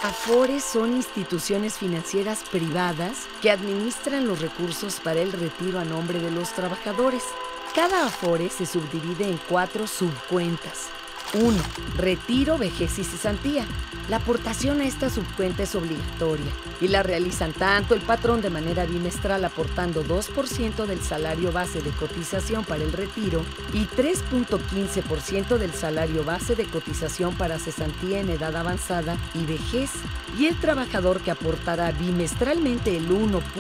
Afores son instituciones financieras privadas que administran los recursos para el retiro a nombre de los trabajadores. Cada Afore se subdivide en 4 subcuentas. 1. Retiro, vejez y cesantía. La aportación a esta subcuenta es obligatoria y la realizan tanto el patrón de manera bimestral aportando 2% del salario base de cotización para el retiro y 3.15% del salario base de cotización para cesantía en edad avanzada y vejez, y el trabajador que aportará bimestralmente el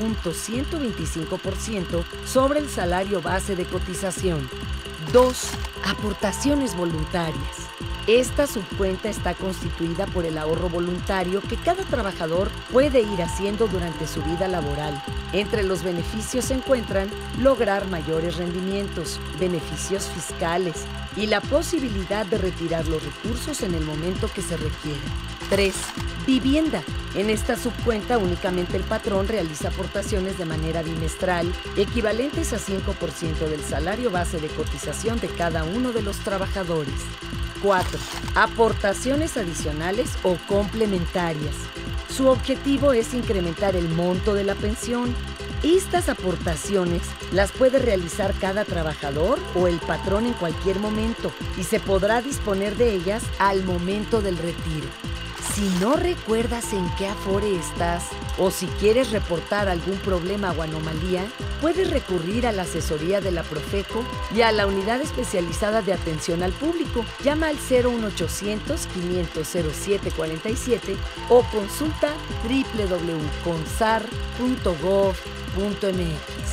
1.125% sobre el salario base de cotización. 2. Aportaciones voluntarias. Esta subcuenta está constituida por el ahorro voluntario que cada trabajador puede ir haciendo durante su vida laboral. Entre los beneficios se encuentran lograr mayores rendimientos, beneficios fiscales y la posibilidad de retirar los recursos en el momento que se requiera. 3. Vivienda. En esta subcuenta únicamente el patrón realiza aportaciones de manera bimestral, equivalentes a 5% del salario base de cotización de cada uno de los trabajadores. 4. Aportaciones adicionales o complementarias. Su objetivo es incrementar el monto de la pensión. Estas aportaciones las puede realizar cada trabajador o el patrón en cualquier momento y se podrá disponer de ellas al momento del retiro. Si no recuerdas en qué Afore estás o si quieres reportar algún problema o anomalía, puedes recurrir a la asesoría de la Profeco y a la Unidad Especializada de Atención al Público. Llama al 01800-500-0747 o consulta www.consar.gov.mx.